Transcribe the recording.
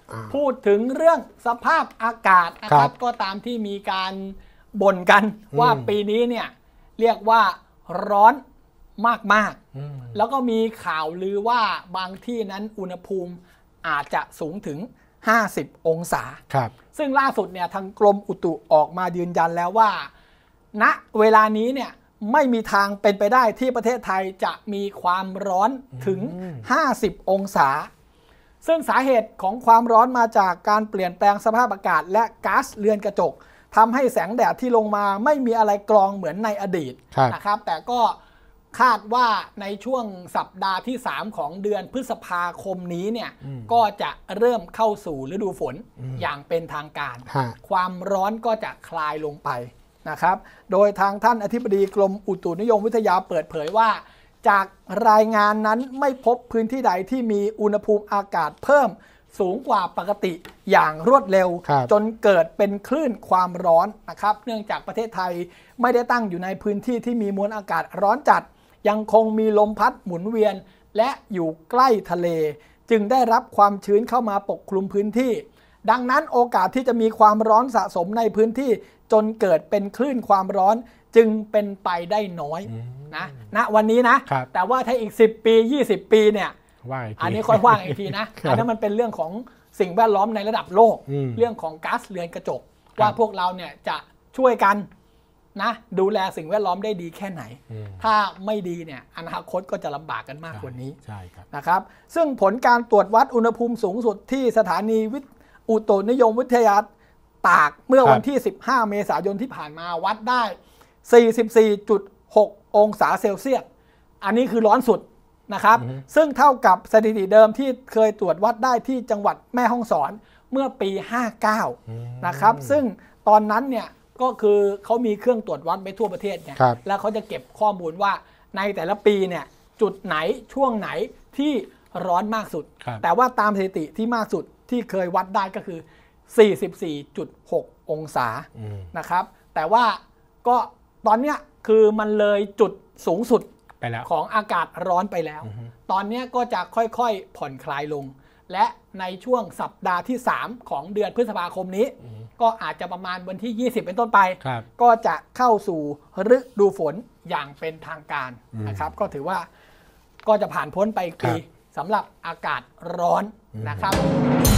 พูดถึงเรื่องสภาพอากาศนะครับก็ตามที่มีการบ่นกันว่าปีนี้เนี่ยเรียกว่าร้อนมากๆแล้วก็มีข่าวลือว่าบางที่นั้นอุณหภูมิอาจจะสูงถึง50องศาซึ่งล่าสุดเนี่ยทางกรมอุตุออกมายืนยันแล้วว่าณเวลานี้เนี่ยไม่มีทางเป็นไปได้ที่ประเทศไทยจะมีความร้อนถึง50องศาซึ่งสาเหตุของความร้อนมาจากการเปลี่ยนแปลงสภาพอากาศและก๊าซเรือนกระจกทำให้แสงแดดที่ลงมาไม่มีอะไรกรองเหมือนในอดีตนะครับแต่ก็คาดว่าในช่วงสัปดาห์ที่3ของเดือนพฤษภาคมนี้เนี่ยก็จะเริ่มเข้าสู่ฤดูฝนอย่างเป็นทางการความร้อนก็จะคลายลงไปนะครับโดยทางท่านอธิบดีกรมอุตุนิยมวิทยาเปิดเผยว่าจากรายงานนั้นไม่พบพื้นที่ใดที่มีอุณหภูมิอากาศเพิ่มสูงกว่าปกติอย่างรวดเร็วจนเกิดเป็นคลื่นความร้อนนะครับเนื่องจากประเทศไทยไม่ได้ตั้งอยู่ในพื้นที่ที่มีมวลอากาศร้อนจัดยังคงมีลมพัดหมุนเวียนและอยู่ใกล้ทะเลจึงได้รับความชื้นเข้ามาปกคลุมพื้นที่ดังนั้นโอกาสที่จะมีความร้อนสะสมในพื้นที่จนเกิดเป็นคลื่นความร้อนจึงเป็นไปได้น้อยนะณวันนี้นะแต่ว่าถ้าอีก10ปี20ปีเนี่ยอันนี้ค่อยว่างอีกทีนะอันนั้นมันเป็นเรื่องของสิ่งแวดล้อมในระดับโลกเรื่องของก๊าซเรือนกระจกว่าพวกเราเนี่ยจะช่วยกันนะดูแลสิ่งแวดล้อมได้ดีแค่ไหนถ้าไม่ดีเนี่ยอนาคตก็จะลำบากกันมากกว่านี้นะครับซึ่งผลการตรวจวัดอุณหภูมิสูงสุดที่สถานีอุตุนิยมวิทยาตากเมื่อวันที่15เมษายนที่ผ่านมาวัดได้ 44.6 องศาเซลเซียสอันนี้คือร้อนสุดนะครับซึ่งเท่ากับสถิติเดิมที่เคยตรวจวัดได้ที่จังหวัดแม่ฮ่องสอนเมื่อปี59นะครับซึ่งตอนนั้นเนี่ยก็คือเขามีเครื่องตรวจวัดไปทั่วประเทศเนี่ยแล้วเขาจะเก็บข้อมูลว่าในแต่ละปีเนี่ยจุดไหนช่วงไหนที่ร้อนมากสุดแต่ว่าตามสถิติที่มากสุดที่เคยวัดได้ก็คือ 44.6 องศานะครับแต่ว่าก็ตอนเนี้ยคือมันเลยจุดสูงสุดของอากาศร้อนไปแล้วตอนนี้ก็จะค่อยๆผ่อนคลายลงและในช่วงสัปดาห์ที่3ของเดือนพฤษภาคมนี้ก็อาจจะประมาณวันที่20เป็นต้นไปก็จะเข้าสู่ฤดูฝนอย่างเป็นทางการนะครับก็ถือว่าก็จะผ่านพ้นไปอีกปีสำหรับอากาศร้อนนะครับ